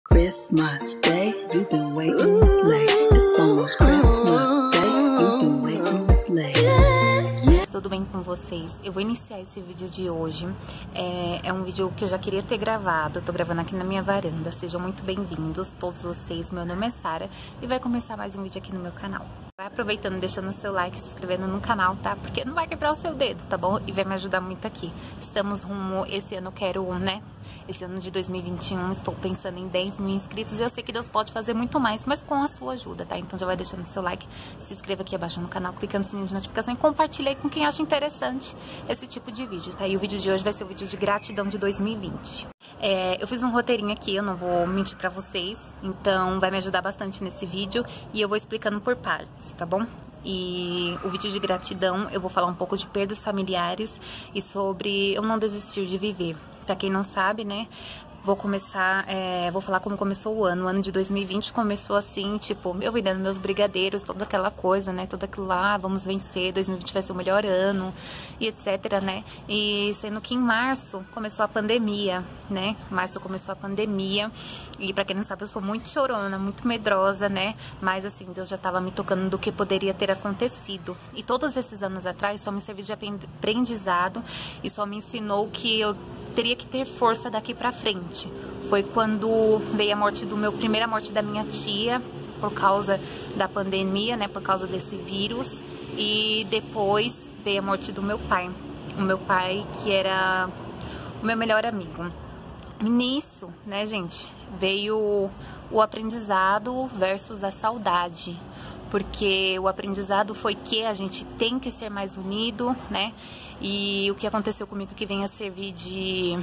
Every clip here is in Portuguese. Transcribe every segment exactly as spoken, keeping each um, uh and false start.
Christmas Day, you've been waiting this late. It's almost Christmas Day, you've been waiting this late. Tudo bem com vocês? Eu vou iniciar esse vídeo de hoje. É, é um vídeo que eu já queria ter gravado. Eu tô gravando aqui na minha varanda. Sejam muito bem-vindos, todos vocês. Meu nome é Sara e vai começar mais um vídeo aqui no meu canal. Vai aproveitando, deixando o seu like, se inscrevendo no canal, tá? Porque não vai quebrar o seu dedo, tá bom? E vai me ajudar muito aqui. Estamos rumo, esse ano eu quero, né? Esse ano de dois mil e vinte e um, estou pensando em dez mil inscritos. E eu sei que Deus pode fazer muito mais, mas com a sua ajuda, tá? Então já vai deixando o seu like, se inscreva aqui abaixo no canal, clicando no sininho de notificação e compartilha aí com quem acha interessante esse tipo de vídeo, tá? E o vídeo de hoje vai ser o vídeo de gratidão de dois mil e vinte. É, eu fiz um roteirinho aqui, eu não vou mentir pra vocês, então vai me ajudar bastante nesse vídeo e eu vou explicando por partes, tá bom? E o vídeo de gratidão eu vou falar um pouco de perdas familiares e sobre eu não desistir de viver. Pra quem não sabe, né, vou começar, é, vou falar como começou o ano. O ano de dois mil e vinte começou assim, tipo, eu vendendo meus brigadeiros, toda aquela coisa, né, tudo aquilo lá, vamos vencer, dois mil e vinte vai ser o melhor ano, e etc, né, e sendo que em março começou a pandemia, né, março começou a pandemia, e pra quem não sabe, eu sou muito chorona, muito medrosa, né, mas assim, Deus já tava me tocando do que poderia ter acontecido, e todos esses anos atrás só me serviu de aprendizado, e só me ensinou que eu teria que ter força daqui pra frente. Foi quando veio a morte do meu, primeira morte da minha tia, por causa da pandemia, né, por causa desse vírus, e depois veio a morte do meu pai, o meu pai que era o meu melhor amigo. E nisso, né, gente, veio o aprendizado versus a saudade, porque o aprendizado foi que a gente tem que ser mais unido, né, e o que aconteceu comigo que vem a servir de,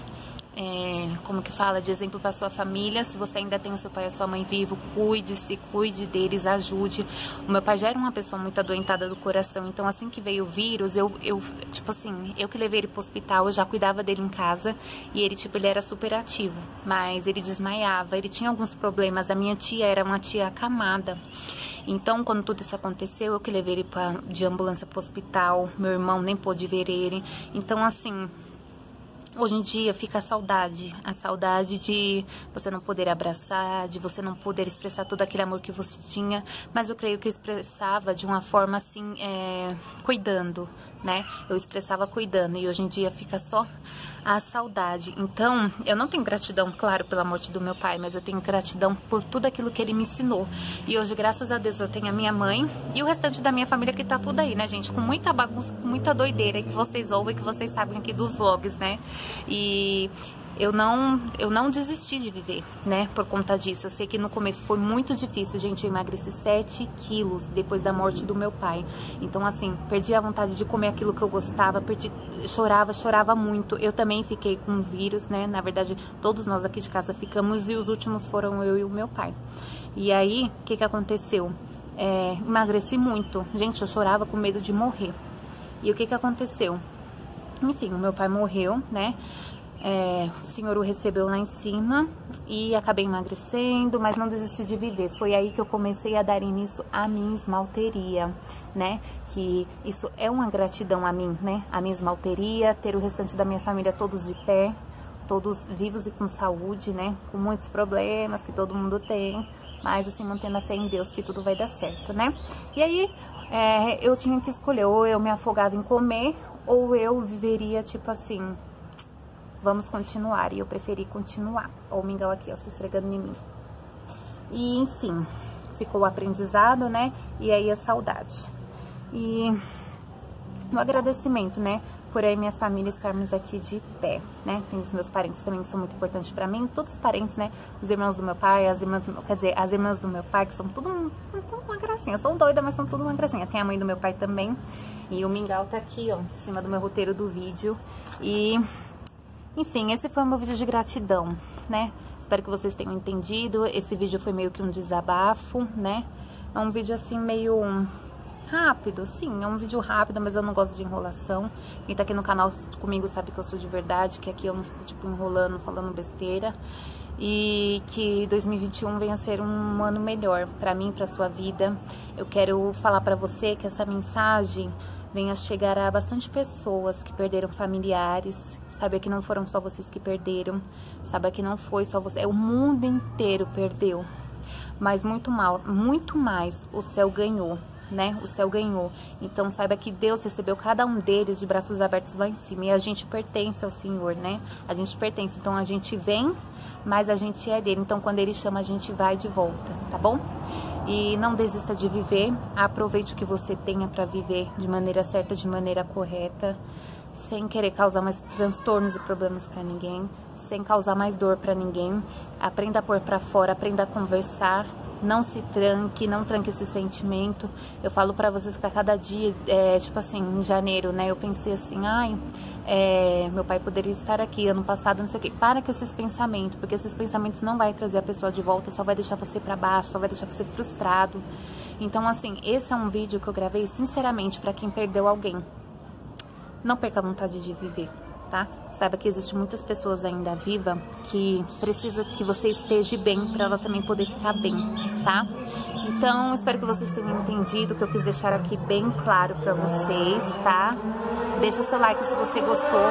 é, como que fala, de exemplo para sua família. Se você ainda tem o seu pai e a sua mãe vivo, cuide-se, cuide deles, ajude. O meu pai já era uma pessoa muito adoentada do coração, então assim que veio o vírus, eu, eu tipo assim, eu que levei ele pro hospital, eu já cuidava dele em casa, e ele, tipo, ele era super ativo, mas ele desmaiava, ele tinha alguns problemas. A minha tia era uma tia acamada. Então, quando tudo isso aconteceu, eu que levei ele pra, de ambulância pro hospital, meu irmão nem pôde ver ele. Então, assim, hoje em dia fica a saudade, a saudade de você não poder abraçar, de você não poder expressar todo aquele amor que você tinha, mas eu creio que eu expressava de uma forma assim, é, cuidando, né? Eu expressava cuidando, e hoje em dia fica só a saudade. Então, eu não tenho gratidão, claro, pela morte do meu pai, mas eu tenho gratidão por tudo aquilo que ele me ensinou. E hoje, graças a Deus, eu tenho a minha mãe e o restante da minha família que tá tudo aí, né, gente? Com muita bagunça, com muita doideira que vocês ouvem, que vocês sabem aqui dos vlogs, né? E eu não, eu não desisti de viver, né, por conta disso. Eu sei que no começo foi muito difícil, gente. Eu emagreci sete quilos depois da morte do meu pai. Então, assim, perdi a vontade de comer aquilo que eu gostava, perdi, chorava, chorava muito. Eu também fiquei com o vírus, né, na verdade, todos nós aqui de casa ficamos, e os últimos foram eu e o meu pai. E aí, o que que aconteceu? É, emagreci muito. Gente, eu chorava com medo de morrer. E o que que aconteceu? Enfim, o meu pai morreu, né? É, o Senhor o recebeu lá em cima e acabei emagrecendo, mas não desisti de viver. Foi aí que eu comecei a dar início à minha esmalteria, né? Que isso é uma gratidão a mim, né? A minha esmalteria, ter o restante da minha família todos de pé, todos vivos e com saúde, né? Com muitos problemas que todo mundo tem, mas assim, mantendo a fé em Deus que tudo vai dar certo, né? E aí, é, eu tinha que escolher, ou eu me afogava em comer, ou eu viveria tipo assim, vamos continuar, e eu preferi continuar. Ó, o mingau aqui, ó, se esfregando em mim. E, enfim, ficou o aprendizado, né? E aí a saudade. E o agradecimento, né? Por aí minha família estarmos aqui de pé, né? Tem os meus parentes também que são muito importantes pra mim. Todos os parentes, né? Os irmãos do meu pai, as irmãs do meu, quer dizer, as irmãs do meu pai, que são tudo, um, tudo uma gracinha. São doidas, mas são tudo uma gracinha. Tem a mãe do meu pai também. E o mingau tá aqui, ó, em cima do meu roteiro do vídeo. E enfim, esse foi o meu vídeo de gratidão, né? Espero que vocês tenham entendido. Esse vídeo foi meio que um desabafo, né? É um vídeo assim meio rápido, sim, é um vídeo rápido, mas eu não gosto de enrolação. Quem tá aqui no canal comigo sabe que eu sou de verdade, que aqui eu não fico, tipo, enrolando, falando besteira. E que dois mil e vinte e um venha a ser um ano melhor pra mim, pra sua vida. Eu quero falar pra você que essa mensagem venha chegar a bastante pessoas que perderam familiares. Saiba que não foram só vocês que perderam, saiba que não foi só você, é o mundo inteiro perdeu. Mas muito mal, muito mais o céu ganhou, né? O céu ganhou. Então saiba que Deus recebeu cada um deles de braços abertos lá em cima. E a gente pertence ao Senhor, né? A gente pertence. Então a gente vem, mas a gente é dele. Então quando ele chama, a gente vai de volta, tá bom? E não desista de viver. Aproveite o que você tenha para viver de maneira certa, de maneira correta, sem querer causar mais transtornos e problemas para ninguém, sem causar mais dor para ninguém. Aprenda a pôr para fora, aprenda a conversar. Não se tranque, não tranque esse sentimento. Eu falo pra vocês que a cada dia, é, tipo assim, em janeiro, né, eu pensei assim, ai, é, meu pai poderia estar aqui, ano passado, não sei o quê. Para com esses pensamentos, porque esses pensamentos não vai trazer a pessoa de volta, só vai deixar você pra baixo, só vai deixar você frustrado. Então, assim, esse é um vídeo que eu gravei, sinceramente, pra quem perdeu alguém. Não perca a vontade de viver, tá? Saiba que existem muitas pessoas ainda vivas que precisa que você esteja bem para ela também poder ficar bem, tá? Então, espero que vocês tenham entendido, que eu quis deixar aqui bem claro para vocês, tá? Deixa o seu like se você gostou.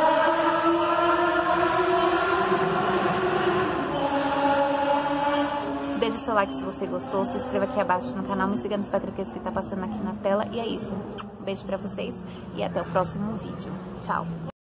Deixa o seu like se você gostou, se inscreva aqui abaixo no canal, me siga no Instagram, que é isso que tá passando aqui na tela. E é isso. Um beijo pra vocês e até o próximo vídeo. Tchau!